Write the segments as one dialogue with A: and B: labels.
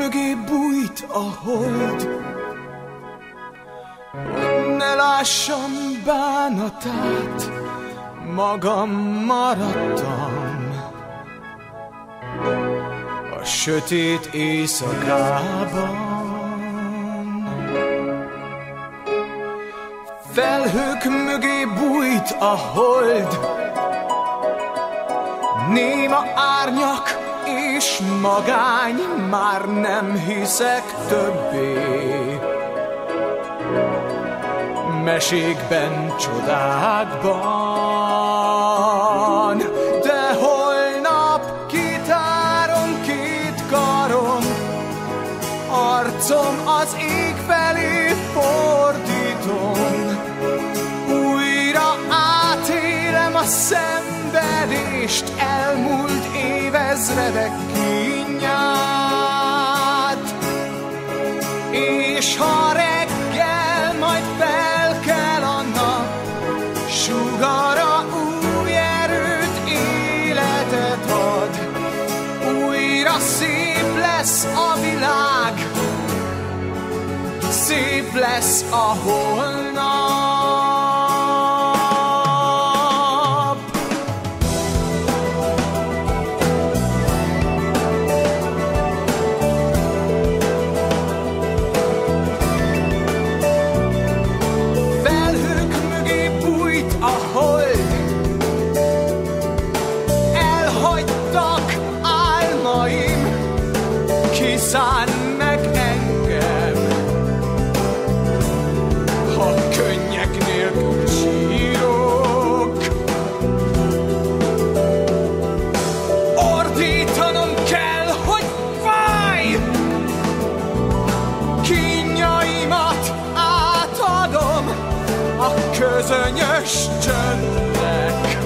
A: mögé bújt a hold, hogy ne lássam bánatát, magam maradtam a sötét éjszakában. Felhők mögé bújt a hold, néma árnyak és magány, már nem hiszek többé mesékben, csodákban. De holnap kitárom két karom, arcom az ég felé fordítom, újra átélem a szenvedést, elmúlt évezredek kínját. És ha reggel majd felkel a nap, sugara új erőt, életet ad, újra szép lesz a világ, szép lesz a holnap. Felhők mögé bújt a hold, elhagytak álmaim, kiszán meg engem, ha könnyek nélkül sírok. Ordítanom kell, hogy fáj, kínjaimat átadom a közönyös csöndnek.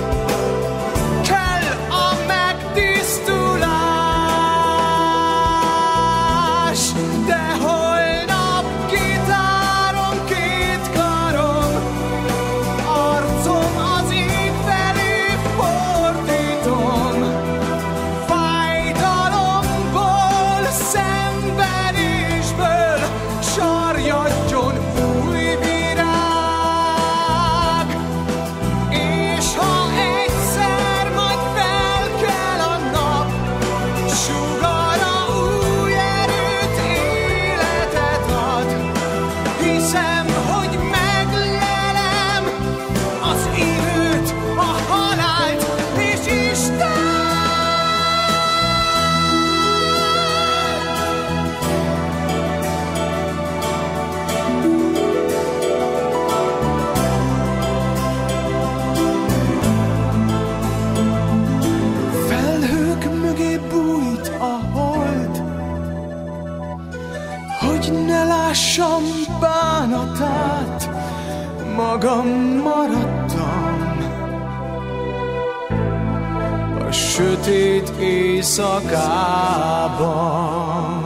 A: Kell a megtisztulás, de holnap kitárom két karom, arcom az ég felé fordítom, fájdalomból, szenvedésből sarjadjon új virág. És ha egyszer majd felkel a nap, sugara új erőt, életet ad, hiszem, hogy meglelem az időt, a halált és Istent. Felhők mögé bújt a hold, hogy ne lássam bánatát, magam maradtam a sötét éjszakában.